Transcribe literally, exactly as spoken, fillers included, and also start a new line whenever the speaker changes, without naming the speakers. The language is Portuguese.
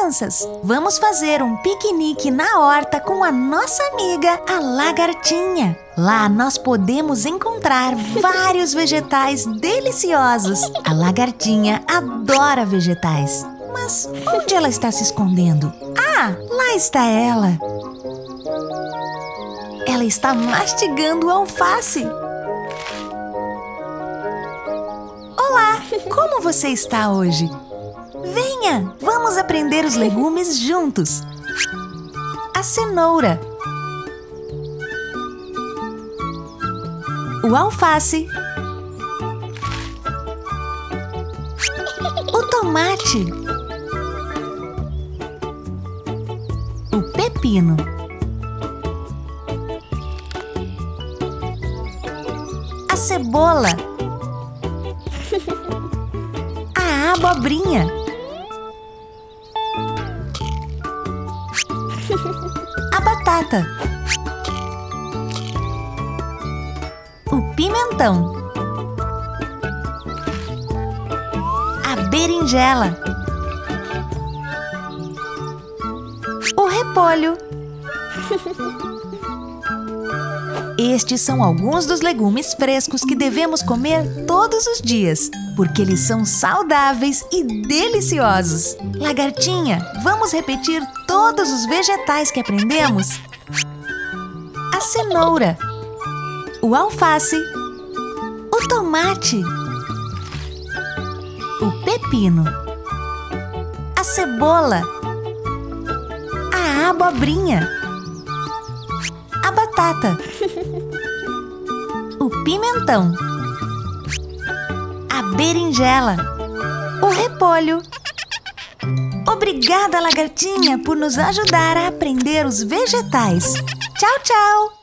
crianças! Vamos fazer um piquenique na horta com a nossa amiga, a lagartinha. Lá nós podemos encontrar vários vegetais deliciosos. A lagartinha adora vegetais. Mas onde ela está se escondendo? Ah, lá está ela! Ela está mastigando alface. Olá, como você está hoje? Venha, vamos aprender os legumes juntos. A cenoura, o alface, o tomate, o pepino, a cebola, a abobrinha, a batata, o pimentão, a berinjela, o repolho. Estes são alguns dos legumes frescos que devemos comer todos os dias, porque eles são saudáveis e deliciosos. Lagartinha, vamos repetir todos os vegetais que aprendemos? A cenoura, o alface, o tomate, o pepino, a cebola, a abobrinha, a batata, o pimentão, a berinjela, o repolho. Obrigada, lagartinha, por nos ajudar a aprender os vegetais. Tchau, tchau!